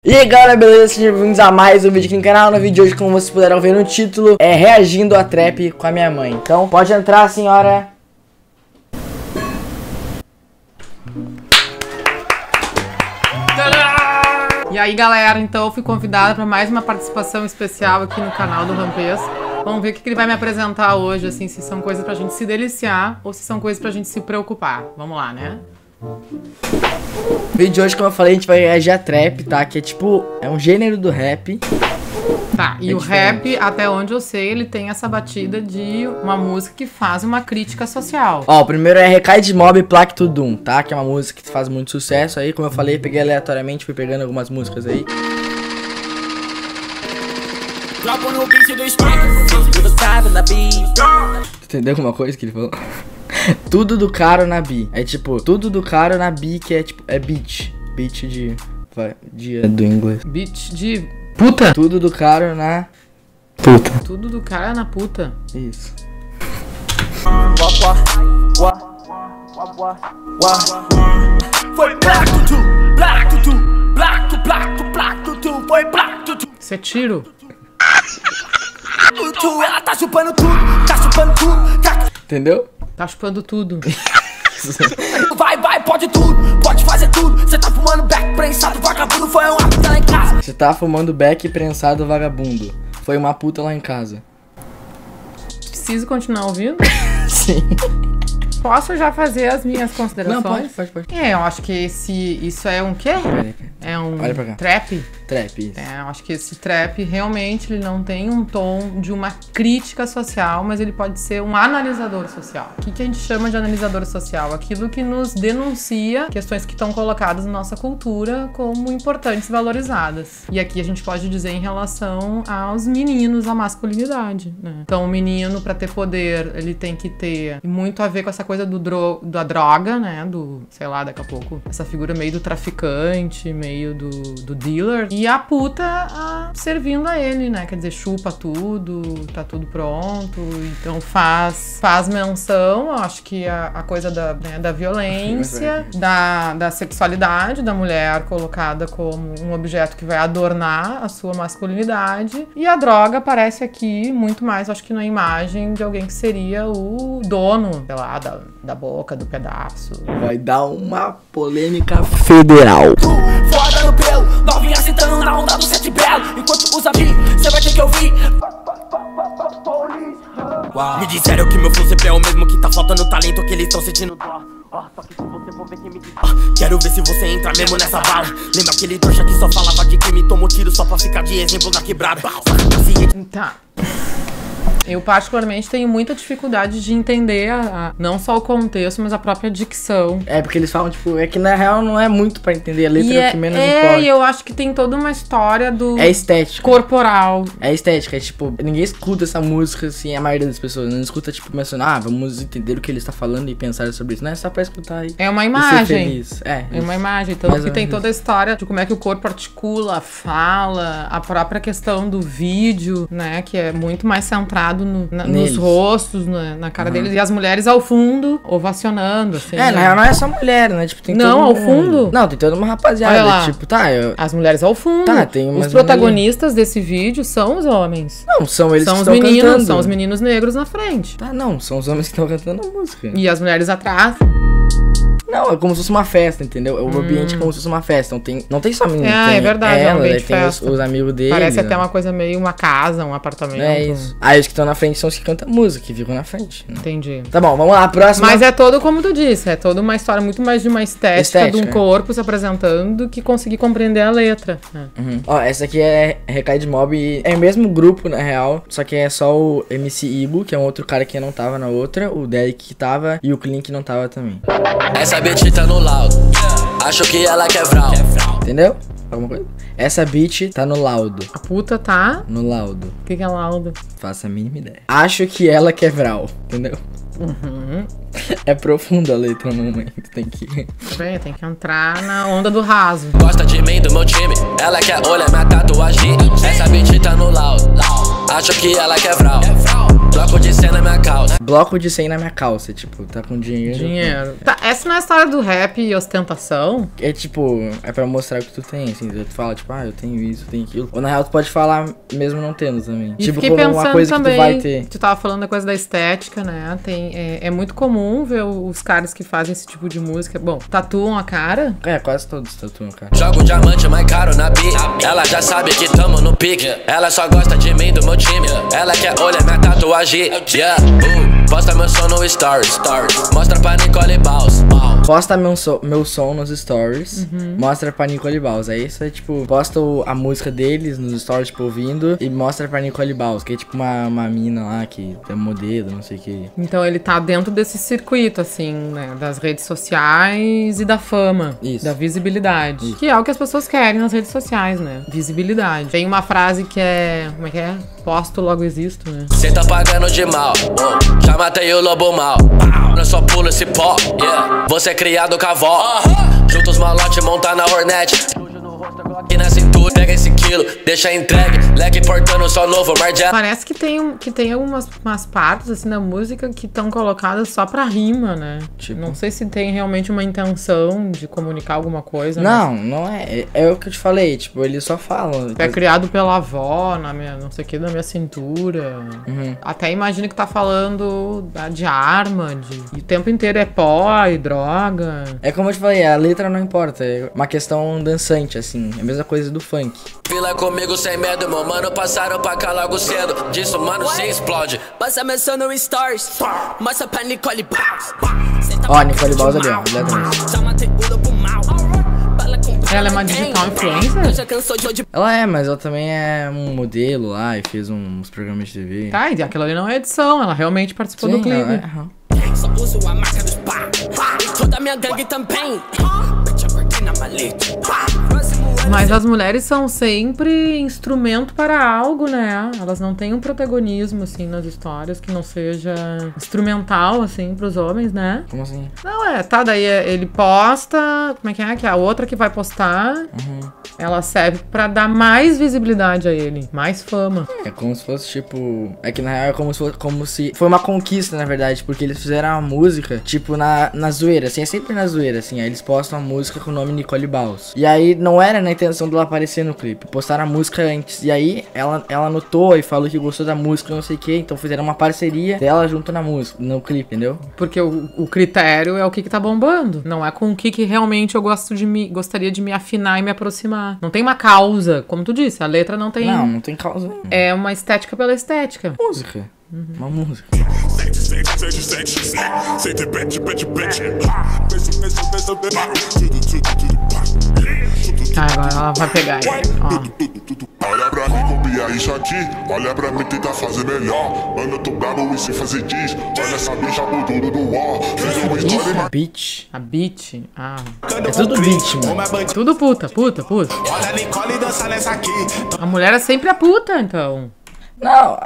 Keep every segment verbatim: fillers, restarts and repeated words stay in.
E aí galera, beleza? Sejam bem-vindos a mais um vídeo aqui no canal. No vídeo de hoje, como vocês puderam ver no título, é reagindo a trap com a minha mãe. Então pode entrar, senhora. E aí galera, então eu fui convidada para mais uma participação especial aqui no canal do Rampês. Vamos ver o que ele vai me apresentar hoje, assim, se são coisas pra gente se deliciar ou se são coisas pra gente se preocupar. Vamos lá, né? No vídeo de hoje, como eu falei, a gente vai reagir a trap, tá? Que é tipo, é um gênero do rap. Tá, e é o diferente. rap, até onde eu sei, ele tem essa batida de uma música que faz uma crítica social. Ó, o primeiro é Recai de Mob Plaque Tudum, tá? Que é uma música que faz muito sucesso aí. Como eu falei, peguei aleatoriamente, fui pegando algumas músicas aí. Entendeu alguma coisa que ele falou? Tudo do caro na bi. É tipo, tudo do caro na bi, que é tipo, é beat. Beat de... vai, dia do inglês. Beat de puta. Tudo do caro na... puta. Tudo do cara na puta. Isso. Foi black tutu, black tutu, black tu, black tu, black tutu, foi black tutu. Isso é tiro. Tutu, ela tá chupando tudo, tá chupando tudo, tá... Entendeu? Tá chupando tudo. Vai, vai, pode tudo, pode fazer tudo. Cê tá fumando back prensado, vagabundo, foi uma puta lá em casa. Você tá fumando beck prensado vagabundo. Foi uma puta lá em casa. Preciso continuar ouvindo? Sim. Posso já fazer as minhas considerações? Não, pode, pode, pode. É, eu acho que esse, isso é um quê? É um Olha pra cá. trap? Trap, isso. É, eu acho que esse trap realmente ele não tem um tom de uma crítica social, mas ele pode ser um analisador social. O que, que a gente chama de analisador social? Aquilo que nos denuncia questões que estão colocadas na nossa cultura como importantes e valorizadas. E aqui a gente pode dizer em relação aos meninos, à masculinidade, né? Então o menino, pra ter poder, ele tem que ter muito a ver com essa coisa do dro da droga, né? Do, sei lá, daqui a pouco, essa figura meio do traficante, meio do, do dealer. E a puta a, servindo a ele, né? Quer dizer, chupa tudo, tá tudo pronto. Então faz, faz menção, eu acho que a, a coisa da, né, da violência, da, da sexualidade da mulher colocada como um objeto que vai adornar a sua masculinidade. E a droga aparece aqui muito mais, acho que na imagem de alguém que seria o dono, sei lá, da, da boca, do pedaço. Vai dar uma polêmica federal. Foda no pelo, novinha sentando na onda do sete belo. Enquanto usa bi, cê vai ter que ouvir. Uau. Me disseram que meu flow sempre é o mesmo, que tá faltando talento, que eles tão sentindo dó. Oh, só que se você for ver quem me... oh, quero ver se você entra mesmo nessa bala. Lembra aquele trouxa que só falava de crime, tomou tiro só pra ficar de exemplo na quebrada. Tá. Eu particularmente tenho muita dificuldade de entender a, a, não só o contexto, mas a própria dicção. É, porque eles falam, tipo, é que na real não é muito pra entender a letra, e é é, o que menos é, importa. E eu acho que tem toda uma história do... É estética. Corporal. É estética, é tipo, ninguém escuta essa música, assim, a maioria das pessoas não escuta, tipo, pensando, ah, vamos entender o que ele está falando e pensar sobre isso. Não é só pra escutar aí. É uma E ser imagem. feliz. É, É uma isso. imagem, tanto Mais que ou tem menos toda a história de como é que o corpo articula, fala, a própria questão do vídeo, né, que é muito mais centrado no, na, nos rostos, na, na cara uhum. deles, e as mulheres ao fundo, ovacionando, assim. É, na real não é só mulher, né, tipo, tem Não, todo ao mundo. fundo? Não, tem toda uma rapaziada, Olha lá. tipo, tá, eu... As mulheres ao fundo. Tá, tem umas Os protagonistas desse vídeo são os homens. Não, são eles são que os estão meninos, cantando. São os meninos negros na frente. Tá, não, são os homens que estão cantando a música. E as mulheres atrás. Não, é como se fosse uma festa, entendeu? O hum. ambiente é como se fosse uma festa. Não tem, não tem só menino. É, tem é verdade, ela, é um ambiente tem os, festa. os amigos dele. Parece né? até uma coisa meio uma casa, um apartamento. É isso. Aí os que estão na frente são os que cantam música, que ficam na frente. Né? Entendi. Tá bom, vamos lá, próxima. Mas é todo como tu disse, é toda uma história muito mais de uma estética, estética de um corpo se apresentando do que conseguir compreender a letra. É. Uhum. Ó, essa aqui é Recai de Mob. É o mesmo grupo, na real. Só que é só o M C Ibo, que é um outro cara que não tava na outra. O Derek que tava e o Clean que não tava também. Essa bitch tá no laudo. Acho que ela quer vral. Entendeu? Alguma coisa? Essa beat tá no laudo. A puta tá... No laudo. O que que é laudo? Faça a mínima ideia. Acho que ela quer vral. Entendeu? Uhum. É profunda a letra, mamãe. Tu tem que... Bem, tem que entrar na onda do raso. Gosta de mim, do meu time. Ela quer olhar minha tatuagem. Essa bitch tá no laudo. Acho que ela quer vral. Bloco de cem na minha calça. Bloco de cem na minha calça, tipo, tá com dinheiro. Dinheiro. Tá, essa não é a história do rap e ostentação? É tipo, é pra mostrar o que tu tem, assim. Tu fala, tipo, ah, eu tenho isso, eu tenho aquilo. Ou na real tu pode falar mesmo não tendo também. E tipo, fiquei como pensando uma coisa também, que tu vai ter. tu tava falando da coisa da estética, né? Tem, é, é muito comum ver os caras que fazem esse tipo de música. Bom, tatuam a cara. É, quase todos tatuam, cara. Jogo diamante mais caro na bi. Ela já sabe que tamo no pique. Ela só gosta de mim, do meu time. Ela quer olhar minha tatuagem. Yeah, uh, posta meu som no stories. Mostra pra Nicole Baus. Posta meu, so, meu som nos stories. Uhum. Mostra pra Nicole Baus. Aí isso é tipo, posta o, a música deles nos stories, tipo, ouvindo. E mostra pra Nicole Baus, que é tipo uma, uma mina lá que é modelo, não sei o que. Então ele tá dentro desse circuito, assim, né? Das redes sociais e da fama. Isso. Da visibilidade. Isso. Que é o que as pessoas querem nas redes sociais, né? Visibilidade. Tem uma frase que é... Como é que é? Posto, logo existo, né? Cê tá pagando de mal. Oh, já matei o lobo mal. Eu só pulo esse pó. Yeah. Você é criado com a avó. Junta os malotes, monta na Hornet. E na cintura, pega esse quilo, deixa entregue. Leque portando só novo, Marja. Parece que tem, um, que tem algumas umas partes, assim, da música que estão colocadas só pra rima, né? Tipo? Não sei se tem realmente uma intenção de comunicar alguma coisa. Não, não é. É, é o que eu te falei, tipo, eles só falam. É criado pela avó, na minha, não sei o que, na minha cintura. Uhum. Até imagino que tá falando da- de arma, de, e o tempo inteiro é pó e droga. É como eu te falei, a letra não importa, é uma questão dançante, assim. É a mesma coisa do funk. Fila comigo sem medo, meu mano, passaram pra cá logo cedo. Disso, mano, se explode. Passa menção no stories. Mostra pra Nicole Baus. Ó, a Nicole Baus ali, ó, olha atrás. Já matei o lobo mal. Ela é uma digital influencer? Já cansou de hoje. Ela é, mas ela também é um modelo lá e fez uns programas de T V. Tá, e aquilo ali não é edição, ela realmente participou do Sim, clipe. ela é, aham. Só uso a marca dos pá. E toda minha gangue também. Bitch, eu working na maleta. Próximo ano. Mas as mulheres são sempre instrumento para algo, né? Elas não têm um protagonismo, assim, nas histórias que não seja instrumental, assim, pros homens, né? Como assim? Não, é, tá, daí ele posta, como é que é? Que a outra que vai postar, Uhum. ela serve pra dar mais visibilidade a ele, mais fama. É como se fosse tipo. É que na real é como se fosse. Como se. Foi uma conquista, na verdade, porque eles fizeram a música, tipo, na, na zoeira, assim, é sempre na zoeira, assim. Aí eles postam a música com o nome Nicole Baus. E aí não era na intenção dela aparecer no clipe. Postaram a música antes. E aí ela, ela notou e falou que gostou da música, não sei o que. Então fizeram uma parceria dela junto na música, no clipe, entendeu? Porque o, o critério é o que que tá bombando. Não é com o que que realmente eu gosto de me, gostaria de me afinar e me aproximar. Não tem uma causa, como tu disse, a letra não tem... Não, não tem causa nenhuma. É uma estética pela estética. Música. Uma música. Sente, sente, sente, sente, sente. Sente, bete, bete, bete. Beijo, beijo, beijo, beijo. Tudo, tudo, tudo, pá. Ah, agora ela vai pegar ele, ó. Olha pra mim, copiar isso aqui. Olha pra mim, tentar fazer melhor. Mano, eu tô brabo e sem fazer diz. Olha essa bicha por tudo do ó. Fiz uma história e Beat. A beat, ah. É tudo beat, mano. Tudo puta, puta, puta. olha a Nicole dançar nessa aqui. A mulher é sempre a puta, então. Não.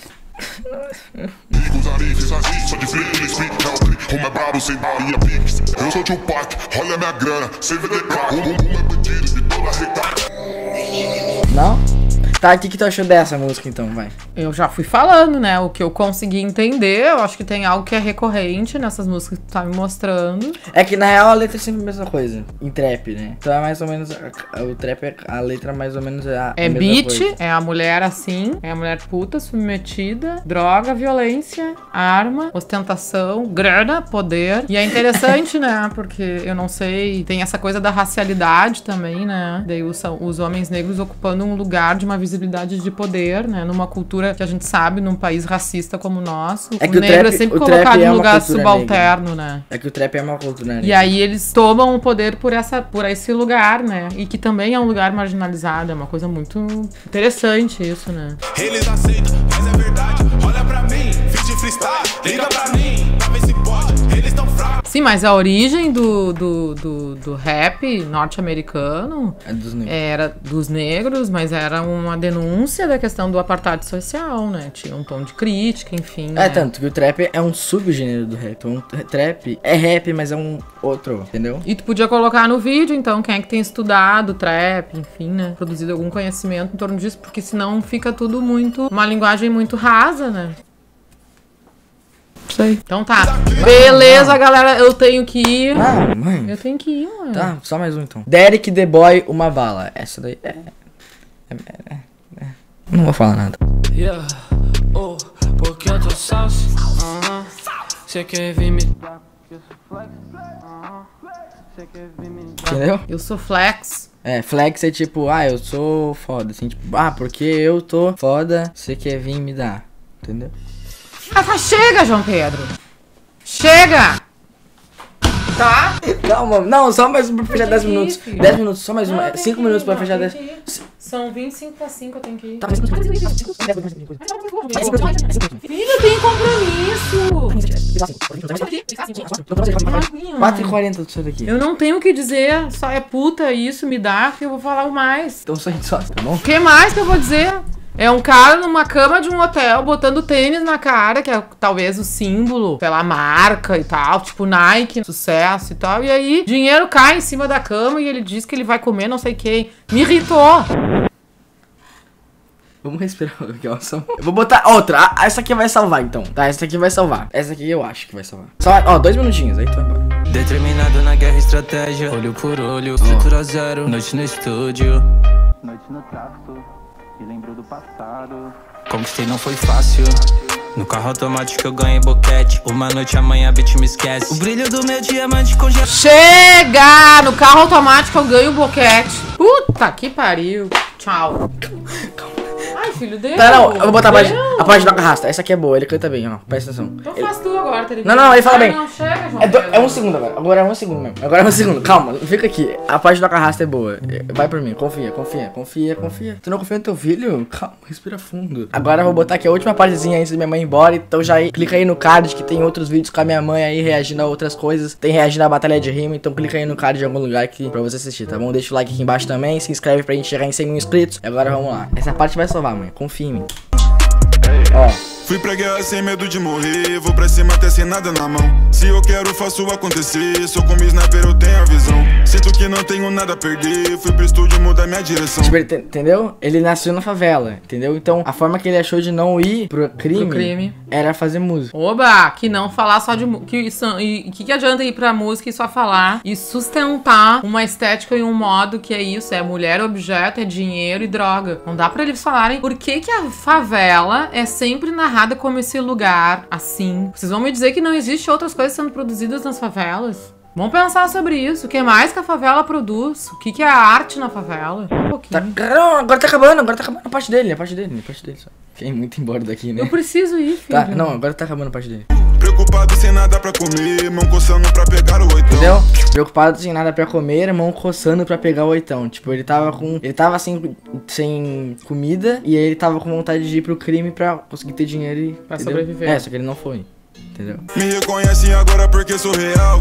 Amigos, amigos, assim, só de flip, spin, help. Como é brabo, sem balinha, pix. Eu sou Tupac, olha minha grana, sem vender carro. Um é bandido de toda a recada. Não? Tá, o que, que tu achou dessa música então, vai? Eu já fui falando, né? O que eu consegui entender, eu acho que tem algo que é recorrente nessas músicas que tu tá me mostrando. É que na real a letra é sempre a mesma coisa, em trap, né? Então é mais ou menos, a- o trap, é, a letra mais ou menos é a, É a mesma beat, coisa. é a mulher assim, é a mulher puta, submetida, droga, violência, arma, ostentação, grana, poder. E é interessante, né? Porque eu não sei, tem essa coisa da racialidade também, né? Daí os, são os homens negros ocupando um lugar de uma visibilidade de poder, né? Numa cultura que a gente sabe, num país racista como o nosso, É o que o negro trap- é sempre o trap colocado é em uma lugar cultura subalterno, né? É que o trap é uma cultura, né? E aí eles tomam o poder por, essa, por esse lugar, né? E que também é um lugar marginalizado. É uma coisa muito interessante isso, né? Eles aceitam, mas é verdade. Olha pra mim, fiz de freestyle. Liga pra mim, pra ver se pode. Eles tão fracos. Sim, mas a origem do, do, do, do rap norte-americano É dos negros. era dos negros, mas era uma denúncia da questão do apartheid social, né? Tinha um tom de crítica, enfim. É, né? tanto que o trap é um subgênero do rap. Então, trap é rap, mas é um outro, entendeu? E tu podia colocar no vídeo, então, quem é que tem estudado trap, enfim, né? Produzido algum conhecimento em torno disso, porque senão fica tudo muito... uma linguagem muito rasa, né? Sei. Então tá. Beleza, galera, eu tenho que ir. Ah, mãe. Eu tenho que ir, mano. Tá, só mais um então. Derek The Boy, uma bala. Essa daí é... é, é, é. Não vou falar nada. Yeah, oh, porque eu tô sauce. Uh-huh. Cê quer vir me dar porque eu sou flex. Uh-huh. Cê quer vir me dar. Entendeu? Eu sou flex. É, flex é tipo, ah, eu sou foda. Assim, tipo, ah, porque eu tô foda, você quer vir me dar. Entendeu? Ah, tá, chega, João Pedro. Chega! Tá? Calma, não, só mais um pra fechar dez Tem que ir, minutos. filho. dez minutos, só mais um. Não, é, tem cinco que minutos ir, pra não, fechar tem dez. que ir. São vinte e cinco pra cinco, eu tenho que ir. Tá, mas... Filho, eu tenho compromisso. quatro e quarenta do seu daqui. Eu não tenho o que dizer, só é puta isso, me dá, que eu vou falar o mais. Então só só, tá bom? O que mais que eu vou dizer? É um cara numa cama de um hotel botando tênis na cara, que é talvez o símbolo pela marca e tal, tipo Nike, sucesso e tal. E aí, dinheiro cai em cima da cama e ele diz que ele vai comer não sei quem. Me irritou. Vamos respirar aqui, ó. Só... Eu vou botar outra. Ah, essa aqui vai salvar, então. Tá, essa aqui vai salvar. Essa aqui eu acho que vai salvar. Só, ó, dois minutinhos, aí tu vai embora. Determinado na guerra, estratégia. Olho por olho, estrutura zero. Noite no estúdio. Noite no tráfico. E lembro do passado. Conquistei não foi fácil. No carro automático eu ganhei boquete. Uma noite amanhã a bitch me esquece. O brilho do meu diamante congela. Chega! No carro automático eu ganho boquete. Puta que pariu. Tchau. Ai, filho, deu. Tá, não, eu vou botar a parte, Deu. a parte do arrasta. Essa aqui é boa, ele canta bem, ó. Presta atenção. Então Ele- faz tu agora, Televisão. Não, não, ele fala Ai, bem. Não, chega, João É, do- Pedro. é um segundo agora. Agora é um segundo mesmo. Agora é um segundo. Calma, fica aqui. A parte do arrasta é boa. Vai por mim. Confia, confia, confia, confia. Tu não confia no teu filho? Calma, respira fundo. Agora eu vou botar aqui a última partezinha antes da minha mãe ir embora. Então já aí, clica aí no card que tem outros vídeos com a minha mãe aí reagindo a outras coisas. Tem reagindo à batalha de rima. Então clica aí no card de algum lugar aqui pra você assistir, tá bom? Deixa o like aqui embaixo também. Se inscreve pra gente chegar em cem mil inscritos. E agora vamos lá. Essa parte vai salvar, mãe. Confia em mim. Ó. Fui pra guerra sem medo de morrer. Vou pra cima até sem nada na mão. Se eu quero, faço acontecer. Sou como sniper, eu tenho a visão. Sinto que não tenho nada a perder. Fui pro estúdio mudar minha direção. Tipo, ele te- entendeu? Ele nasceu na favela, entendeu? Então, a forma que ele achou de não ir pro crime, Pro crime. era fazer música. Oba, que não falar só de música. Que, são- e que, que adianta ir pra música e só falar e sustentar uma estética e um modo que é isso: é mulher, objeto, é dinheiro e droga. Não dá pra eles falarem por que, que a favela é sempre narrada como esse lugar assim. Vocês vão me dizer que não existe outras coisas sendo produzidas nas favelas? Vamos pensar sobre isso. O que mais que a favela produz? O que, que é a arte na favela? Um Tá, pouquinho. não, agora tá acabando, agora tá acabando a parte dele, a parte dele, a parte dele só. Fiquei muito embora daqui, né? Eu preciso ir, filho. Tá, não, agora tá acabando a parte dele. Preocupado sem nada pra comer. Mão coçando pra pegar o oitão. Entendeu? Preocupado sem nada pra comer, mão coçando pra pegar o oitão. Tipo, ele tava com. Ele tava sem, sem comida e aí ele tava com vontade de ir pro crime pra conseguir ter dinheiro e. Pra entendeu? sobreviver. É, só que ele não foi. Entendeu? Me reconhecem agora porque sou real.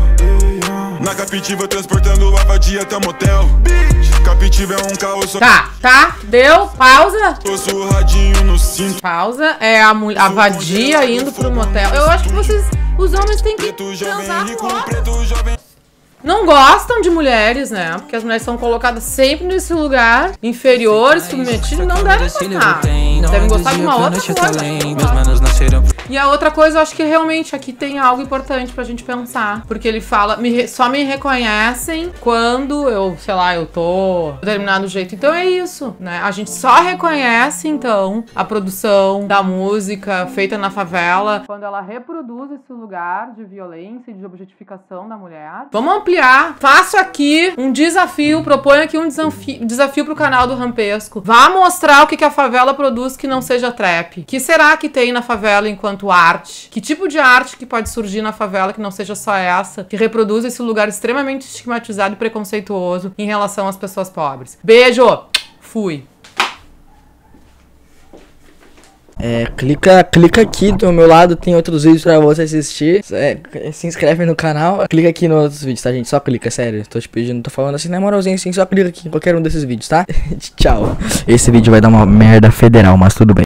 Na captiva transportando a vadia até o motel. Captiva é um carro, só Tá, tá, deu, pausa. eu sou o radinho no cinto. Pausa, é a, mul- a vadia indo pro motel. Eu acho que vocês, os homens têm que Preto jovem, transar rico, com outros. preto jovem. Não gostam de mulheres, né? Porque as mulheres são colocadas sempre nesse lugar inferior, submetido, não devem gostar. Devem gostar de uma outra coisa. Meus manos nasceram. E a outra coisa, eu acho que realmente aqui tem algo importante pra gente pensar. Porque ele fala, me re- só me reconhecem quando eu, sei lá, eu tô de determinado jeito. Então é isso, né? A gente só reconhece, então, a produção da música feita na favela quando ela reproduz esse lugar de violência e de objetificação da mulher. Vamos ampliar. Faço aqui um desafio, proponho aqui um desafio, desafio pro canal do Rampesco. Vá mostrar o que, que a favela produz que não seja trap. O que será que tem na favela enquanto arte? Que tipo de arte que pode surgir na favela que não seja só essa, que reproduz esse lugar extremamente estigmatizado e preconceituoso em relação às pessoas pobres? Beijo! Fui! É, clica, clica aqui do meu lado, tem outros vídeos pra você assistir. É, se inscreve no canal, clica aqui nos outros vídeos, tá, gente? Só clica, sério. Tô te pedindo, tô falando assim na moralzinha, assim, só clica aqui em qualquer um desses vídeos, tá? Tchau. Esse vídeo vai dar uma merda federal, mas tudo bem.